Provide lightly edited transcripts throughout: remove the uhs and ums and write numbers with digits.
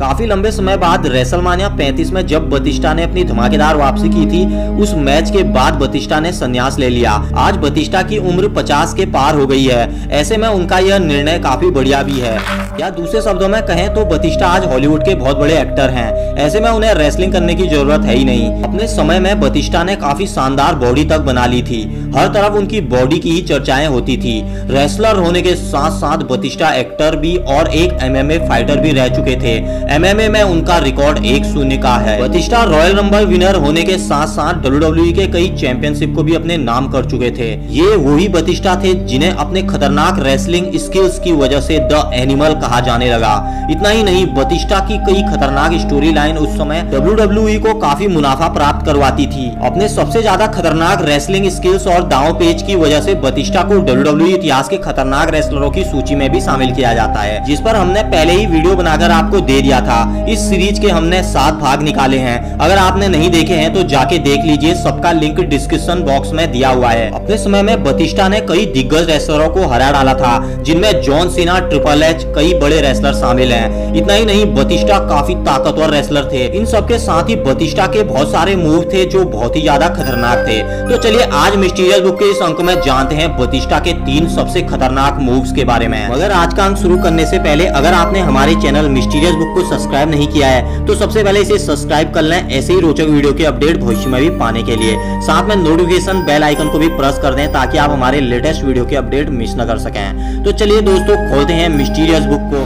काफी लंबे समय बाद रेसलमानिया 35 में जब बतिस्टा ने अपनी धमाकेदार वापसी की थी, उस मैच के बाद बतिस्टा ने संन्यास ले लिया। आज बतिस्टा की उम्र 50 के पार हो गई है। ऐसे में उनका यह निर्णय काफी बढ़िया भी है, या दूसरे शब्दों में कहें तो बतिस्टा आज हॉलीवुड के बहुत बड़े एक्टर हैं। ऐसे में उन्हें रेसलिंग करने की जरूरत है ही नहीं। अपने समय में बतिस्टा ने काफी शानदार बॉडी तक बना ली थी। हर तरफ उनकी बॉडी की ही चर्चाएं होती थी। रेसलर होने के साथ साथ बतिस्टा एक्टर भी और एक MMA फाइटर भी रह चुके थे। MMA में उनका रिकॉर्ड 1-0 का है। बतिस्टा रॉयल रंबल विनर होने के साथ साथ WWE के कई चैंपियनशिप को भी अपने नाम कर चुके थे। ये वही बतिस्टा थे जिन्हें अपने खतरनाक रेसलिंग स्किल्स की वजह से द एनिमल कहा जाने लगा। इतना ही नहीं, बतिस्टा की कई खतरनाक स्टोरी लाइन उस समय WWE को काफी मुनाफा प्राप्त करवाती थी। अपने सबसे ज्यादा खतरनाक रेसलिंग स्किल्स और दांव पेच की वजह से बतिस्टा को WWE इतिहास के खतरनाक रेसलरों की सूची में भी शामिल किया जाता है, जिस पर हमने पहले ही वीडियो बनाकर आपको दे दिया था। इस सीरीज के हमने 7 भाग निकाले हैं। अगर आपने नहीं देखे हैं तो जाके देख लीजिए, सबका लिंक डिस्क्रिप्शन बॉक्स में दिया हुआ है। अपने समय में बतिस्टा ने कई दिग्गज रेसलरों को हरा डाला था, जिनमें जॉन सीना, ट्रिपल एच, कई बड़े रेसलर शामिल हैं। इतना ही नहीं, बतिस्टा काफी ताकतवर रेसलर थे। इन सबके साथ ही बतिस्टा के बहुत सारे मूव थे जो बहुत ही ज्यादा खतरनाक थे। तो चलिए आज मिस्टीरियस बुक के इस अंक में जानते हैं बतिस्टा के 3 सबसे खतरनाक मूव्स के बारे में। मगर आज का अंक शुरू करने से पहले अगर आपने हमारे चैनल मिस्टीरियस बुक को सब्सक्राइब नहीं किया है तो सबसे पहले इसे सब्सक्राइब कर लें, ऐसे ही रोचक वीडियो के अपडेट भविष्य में भी पाने के लिए। साथ में नोटिफिकेशन बेल आइकन को भी प्रेस कर दें ताकि आप हमारे लेटेस्ट वीडियो के अपडेट मिस न कर सकें। तो चलिए दोस्तों, खोलते हैं मिस्टीरियस बुक को।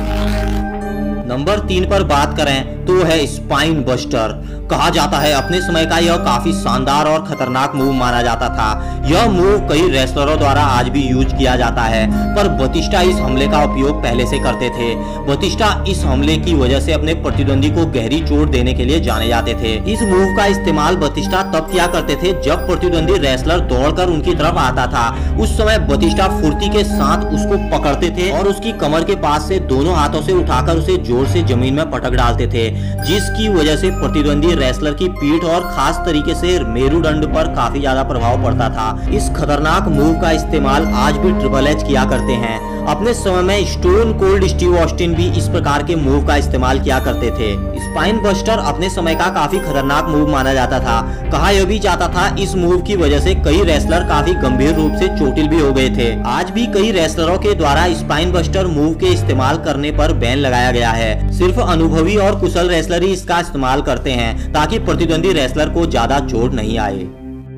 नंबर 3 पर बात करें तो है स्पाइन बस्टर। कहा जाता है अपने समय का यह काफी शानदार और खतरनाक मूव माना जाता था। यह मूव कई रेसलरों द्वारा आज भी यूज किया जाता है, पर बतिस्टा इस हमले का उपयोग पहले से करते थे। बतिस्टा इस हमले की वजह से अपने प्रतिद्वंदी को गहरी चोट देने के लिए जाने जाते थे। इस मूव का इस्तेमाल बतिस्टा तब किया करते थे जब प्रतिद्वंदी रेसलर दौड़कर उनकी तरफ आता था। उस समय बतिस्टा फुर्ती के साथ उसको पकड़ते थे और उसकी कमर के पास से दोनों हाथों से उठाकर उसे जोर से जमीन में पटक डालते थे, जिसकी वजह से प्रतिद्वंदी रेसलर की पीठ और खास तरीके से मेरुदंड पर काफी ज्यादा प्रभाव पड़ता था। इस खतरनाक मूव का इस्तेमाल आज भी ट्रिपल एच किया करते हैं। अपने समय में स्टोन कोल्ड स्टीव ऑस्टिन भी इस प्रकार के मूव का इस्तेमाल किया करते थे। स्पाइन बस्टर अपने समय का काफी खतरनाक मूव माना जाता था। कहा यह भी जाता था इस मूव की वजह से कई रेसलर काफी गंभीर रूप से चोटिल भी हो गए थे। आज भी कई रेसलरों के द्वारा स्पाइन बस्टर मूव के इस्तेमाल करने पर बैन लगाया गया है। सिर्फ अनुभवी और कुशल रेसलर ही इसका इस्तेमाल करते हैं ताकि प्रतिद्वंदी रेसलर को ज्यादा चोट नहीं आए।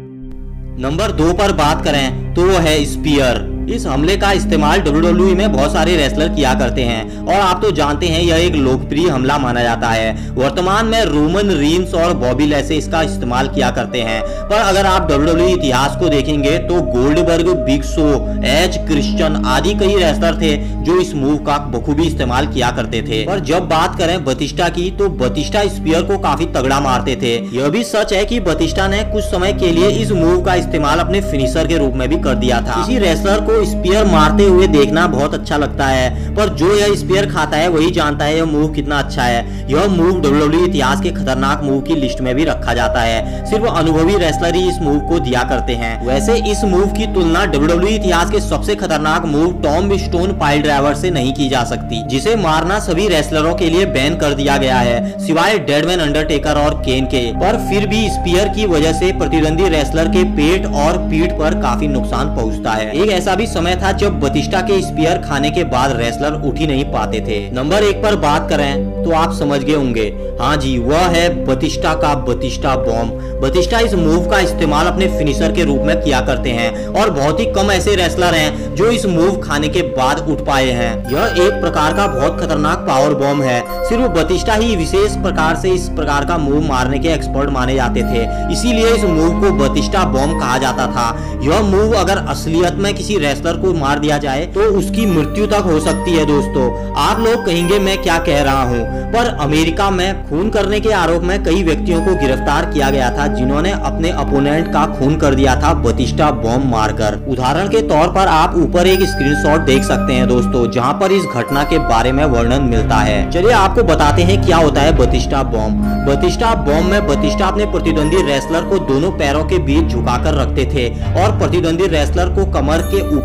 नंबर 2 पर बात करें तो वो है स्पीयर। इस हमले का इस्तेमाल WWE में बहुत सारे रेसलर किया करते हैं और आप तो जानते हैं यह एक लोकप्रिय हमला माना जाता है। वर्तमान में रोमन रीन्स और बॉबी लैसे इसका इस्तेमाल किया करते हैं, पर अगर आप WWE इतिहास को देखेंगे तो Goldberg, big show, Edge, Christian आदि कई रेसलर थे जो इस मूव का बखूबी इस्तेमाल किया करते थे। पर जब बात करें बतिस्टा की तो बतिस्टा स्पीयर को काफी तगड़ा मारते थे। यह भी सच है कि बतिस्टा ने कुछ समय के लिए इस मूव का इस्तेमाल अपने फिनिशर के रूप में भी कर दिया था। किसी रेसलर को स्पीयर मारते हुए देखना बहुत अच्छा लगता है, पर जो यह स्पीयर खाता है वही जानता है यह मूव कितना अच्छा है। यह मूव WWE इतिहास के खतरनाक मूव की लिस्ट में भी रखा जाता है। सिर्फ अनुभवी रेसलर ही इस मूव को दिया करते हैं। वैसे इस मूव की तुलना WWE इतिहास के सबसे खतरनाक move tombstone pile driver से नहीं की जा सकती, जिसे मारना सभी रेसलरों के लिए बैन कर दिया गया है सिवाय डेडमैन, अंडरटेकर और केन के। पर फिर भी स्पीयर की वजह से प्रतिद्वंदी रेसलर के पेट और पीठ पर काफी नुकसान पहुंचता है। एक ऐसा भी समय था जब बतिस्टा के स्पीयर खाने के बाद रेसलर उठ ही नहीं पाते थे। नंबर 1 पर बात करें तो आप समझ गए होंगे, हाँ जी, वह है बतिस्टा का बतिस्टा बॉम्ब। बतिस्टा इस मूव का इस्तेमाल अपने फिनिशर के रूप में किया करते हैं और बहुत ही कम ऐसे रेसलर हैं जो इस मूव खाने के बाद उठ पाए हैं। यह एक प्रकार का बहुत खतरनाक पावर बॉम्ब है। सिर्फ बतिस्टा ही विशेष प्रकार से इस प्रकार का मूव मारने के एक्सपर्ट माने जाते थे, इसीलिए इस मूव को बतिस्टा बॉम्ब कहा जाता था। यह मूव अगर असलियत में किसी रेसलर को मार दिया जाए तो उसकी मृत्यु तक हो सकती है। दोस्तों, आप लोग कहेंगे मैं क्या कह रहा हूँ, पर अमेरिका में खून करने के आरोप में कई व्यक्तियों को गिरफ्तार किया गया था जिन्होंने अपने अपोनेंट का खून कर दिया था बतिस्टा बॉम्ब मारकर। उदाहरण के तौर पर आप ऊपर एक स्क्रीनशॉट देख सकते हैं दोस्तों, जहां पर इस घटना के बारे में वर्णन मिलता है। चलिए आपको बताते हैं क्या होता है बतिस्टा बॉम्ब। बतिस्टा बॉम्ब में बतिस्टा अपने प्रतिद्वंदी रेसलर को दोनों पैरों के बीच झुकाकर रखते थे और प्रतिद्वंदी रेसलर को कमर के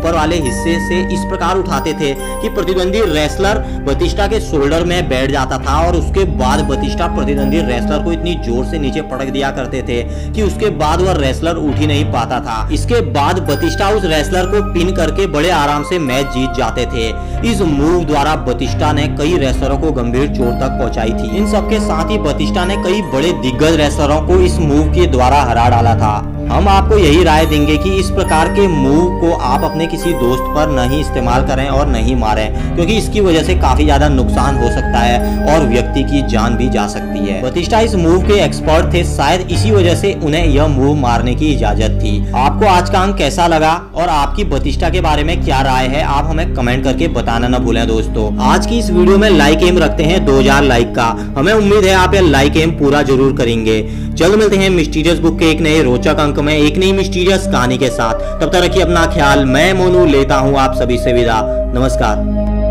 ऊपर वाले हिस्से से इस प्रकार उठाते थे कि प्रतिद्वंदी रेसलर बतिस्टा के शोल्डर में बैठ जाता था और उसके बाद बतिस्टा प्रतिद्वंदी रेसलर को इतनी जोर से नीचे पटक दिया करते थे कि उसके बाद वह रेसलर उठ ही नहीं पाता था। इसके बाद बतिस्टा उस रेसलर को पिन करके बड़े आराम से मैच जीत जाते थे। इस मूव द्वारा बतिस्टा ने कई रेसलरों को गंभीर चोट तक पहुंचाई थी। इन सबके साथ ही बतिस्टा ने कई बड़े दिग्गज रेसलरों को इस मूव के द्वारा हरा डाला था। हम आपको यही राय देंगे कि इस प्रकार के मूव को आप अपने किसी दोस्त पर नहीं इस्तेमाल करें और नहीं मारें, क्योंकि इसकी वजह से काफी ज्यादा नुकसान हो सकता है और व्यक्ति की जान भी जा सकती है। बतिस्टा इस मूव के एक्सपर्ट थे, शायद इसी वजह से उन्हें यह मूव मारने की इजाजत थी। आपको आज का अंक कैसा लगा और आपकी बतिस्टा के बारे में क्या राय है, आप हमें कमेंट करके बताना न भूलें। दोस्तों, आज की इस वीडियो में लाइक एम रखते हैं 2000 लाइक का। हमें उम्मीद है आप यह लाइक एम पूरा जरूर करेंगे। जल्द मिलते हैं मिस्टीरियस बुक के एक नए रोचक अंक में एक नई मिस्टीरियस कहानी के साथ। तब तक रखिए अपना ख्याल। मैं मोनू लेता हूं आप सभी से विदा। नमस्कार।